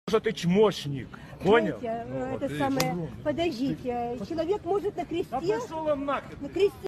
Что ты чмошник, понял? Знаете, это самое, подождите, человек может на кресте, Пошел он нахрен. на кресте